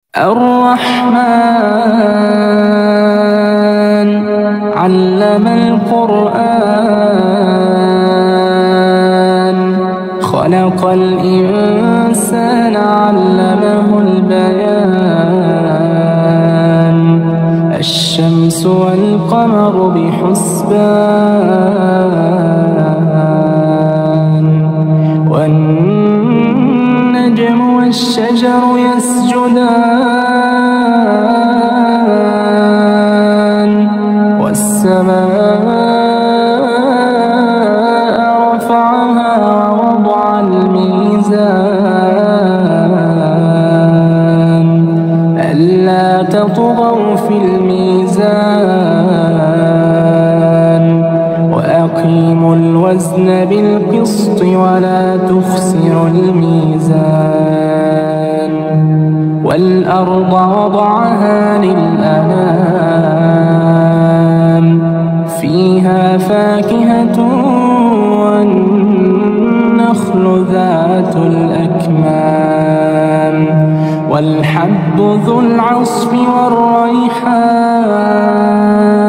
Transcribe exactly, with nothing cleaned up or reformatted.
الرحمن علم القرآن خلق الإنسان علمه البيان الشمس والقمر بحسبان والنجم والشجر يسجدان والسماء رفعها ووضع الميزان ألا تطغوا في الميزان وأقيموا الوزن بالقسط ولا تخسروا الميزان والأرض وضعها للأنام فيها فاكهة والنخل ذات الأكمام والحب ذو العصف والريحان